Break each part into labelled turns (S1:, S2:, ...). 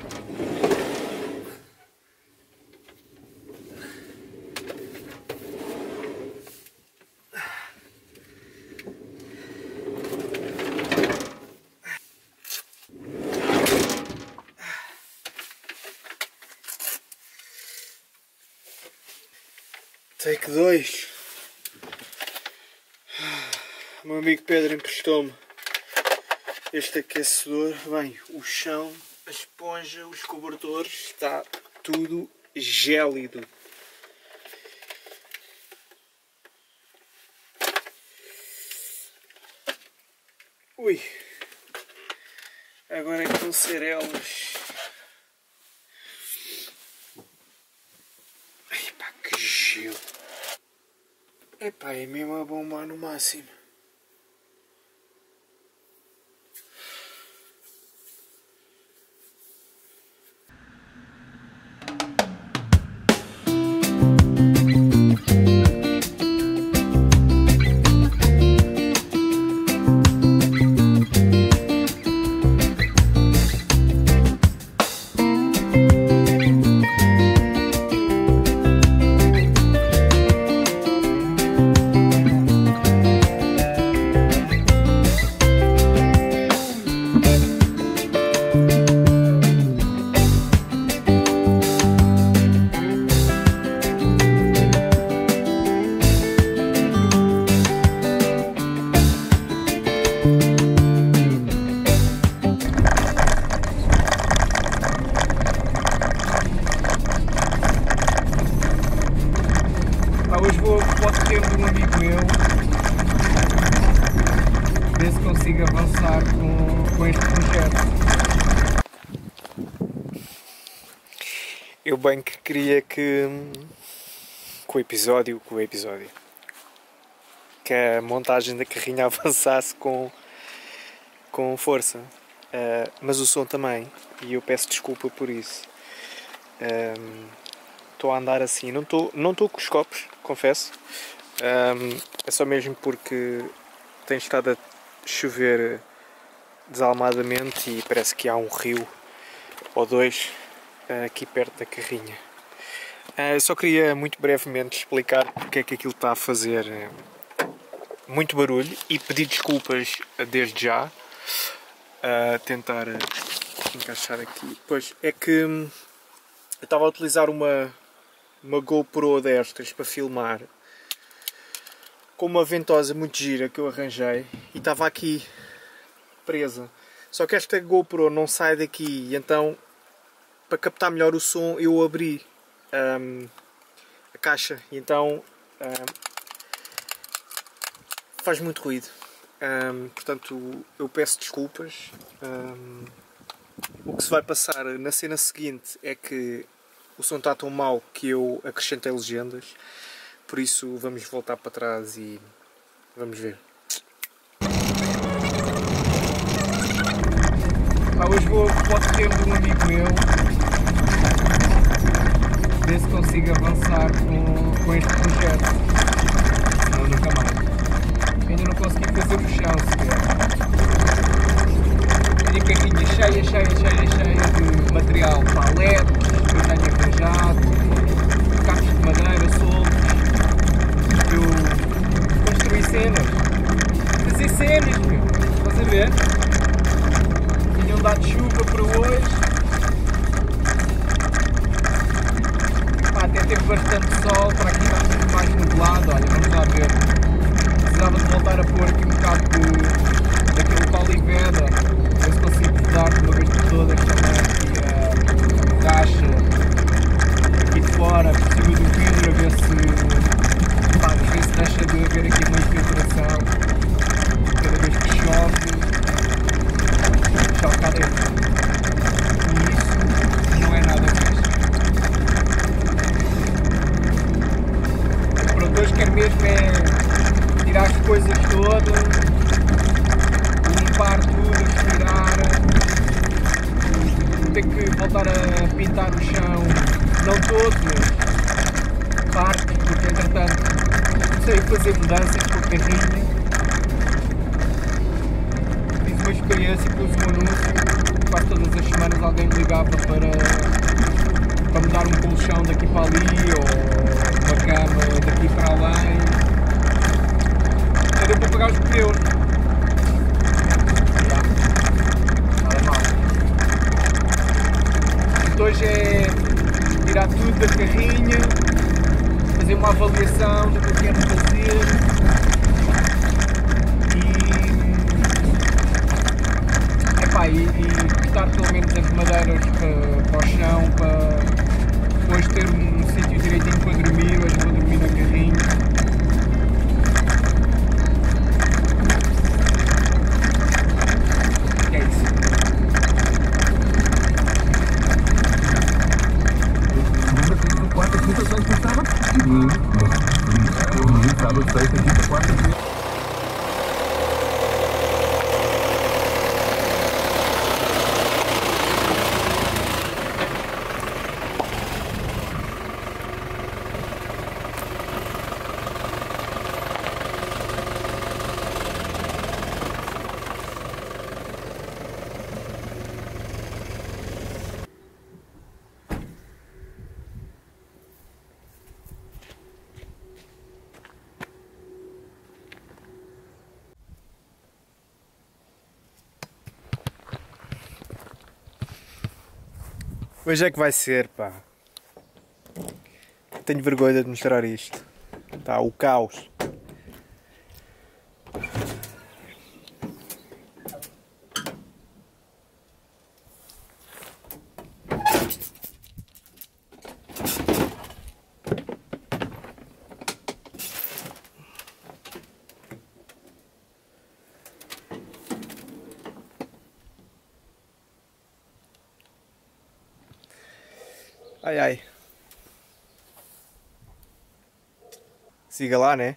S1: Take 2. O meu amigo Pedro emprestou-me este aquecedor. Bem, o chão, a esponja, os cobertores, está tudo gélido. Ui! Agora é que vão ser elas. Ai pá, que gelo! Epá, é mesmo a bombar no máximo. Hoje vou para o terreno de um amigo meu, ver se consigo avançar com este projeto. Eu bem que queria que o episódio, que a montagem da carrinha avançasse com força, mas o som também, e eu peço desculpa por isso. Estou a andar assim, não estou com os copos, confesso, é só mesmo porque tem estado a chover desalmadamente e parece que há um rio ou dois aqui perto da carrinha. Só queria muito brevemente explicar porque é que aquilo está a fazer muito barulho e pedir desculpas desde já. Tentar encaixar aqui. Pois é que eu estava a utilizar uma GoPro destas para filmar com uma ventosa muito gira que eu arranjei e estava aqui presa. Só que esta GoPro não sai daqui e então, para captar melhor o som, eu abri a caixa e então faz muito ruído. Portanto, eu peço desculpas. O que se vai passar na cena seguinte é que o som está tão mau que eu acrescentei legendas, por isso vamos voltar para trás e vamos ver. Hoje vou para o terreno de um amigo meu, ver se consigo avançar com este projeto, senão nunca mais. Ainda não consegui fazer o chão sequer. Tenho a carrinha cheia de material palete, que eu tenho arranjado, cacos de madeira soltos. Eu construí cenas, fazer cenas, meu. Estás a ver? Tinham dado chuva para hoje. Até teve bastante sol, para aqui está muito mais nublado. Olha, vamos lá ver. Precisava de voltar a pôr aqui um bocado daquele poliveda, ver se consigo dar de uma vez por todas também aqui a caixa aqui de fora, por cima do vidro, a ver se deixa de haver aqui uma infiltração. Cada vez que chove cá dentro. E isso não é nada fixe. Pronto, hoje quero mesmo é tirar as coisas todas, limpar tudo, respirar, ter que voltar a pintar o chão, não todo, mas parte, porque entretanto comecei a fazer mudanças com a carrinha, fiz uma experiência e pus um anúncio para
S2: quase todas as semanas alguém me ligava para mudar um colchão daqui para ali ou uma cama daqui para além. Só deu para pagar os pneus. Nada mal. Depois é tirar tudo da carrinha, fazer uma avaliação do que eu quero fazer e cortar pelo menos as madeiras para o chão, para depois ter um sítio direitinho para dormir. Hoje vou dormir na carrinha. Que é isso.
S3: Quarta, quinta, sexta, sábado e domingo. Domingo, sábado, sexta, quinta, quarta, quinta.
S1: Hoje é que vai ser, pá. Tenho vergonha de mostrar isto. Tá, o caos. Ai ai. Siga lá, né?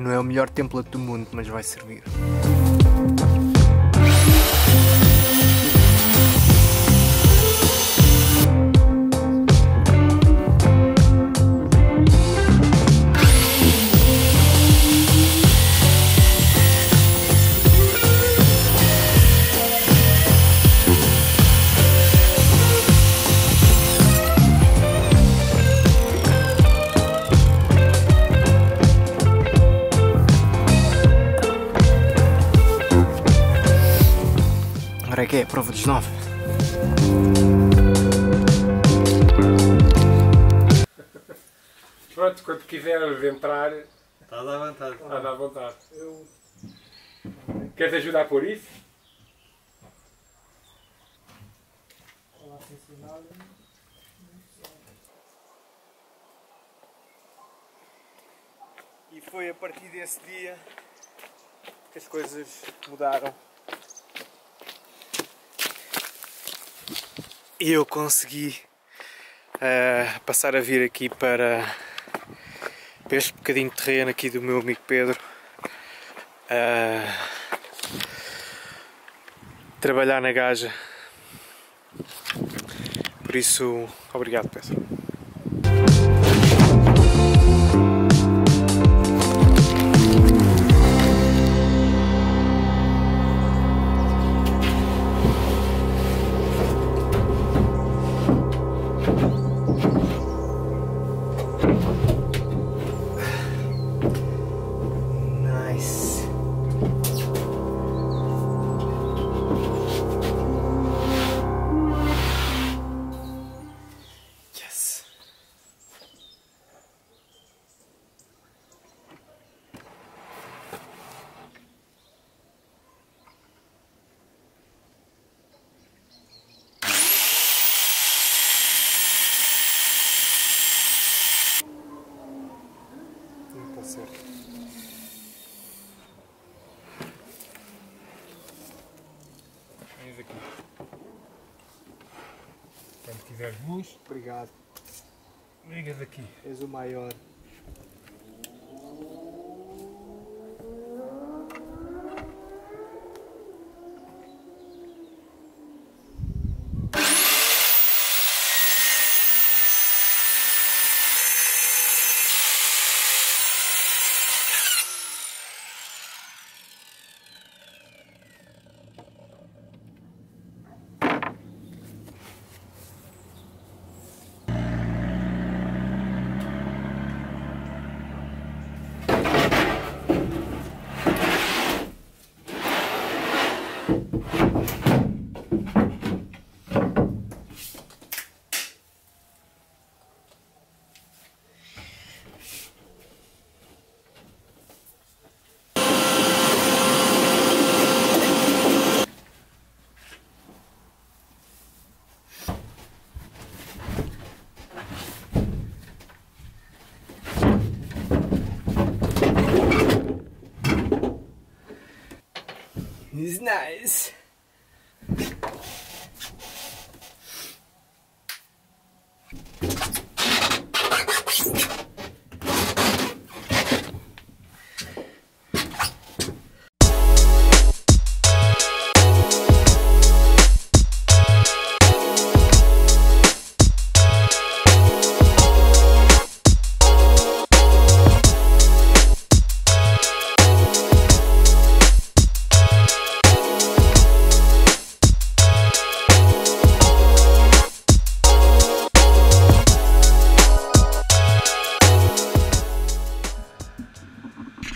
S1: Não é o melhor template do mundo, mas vai servir. Agora é que é a prova dos 9.
S2: Pronto, quando quiseres entrar,
S4: Estás à vontade.
S2: estás à vontade. Queres ajudar a pôr isso?
S1: E foi a partir desse dia que as coisas mudaram. E eu consegui passar a vir aqui para este bocadinho de terreno aqui do meu amigo Pedro. Trabalhar na gaja. Por isso, obrigado, Pedro. Nice. Yes. Não está certo.
S2: Vens aqui. Quando quiseres luz,
S1: Obrigado.
S2: ligas aqui.
S1: És o maior. It's nice.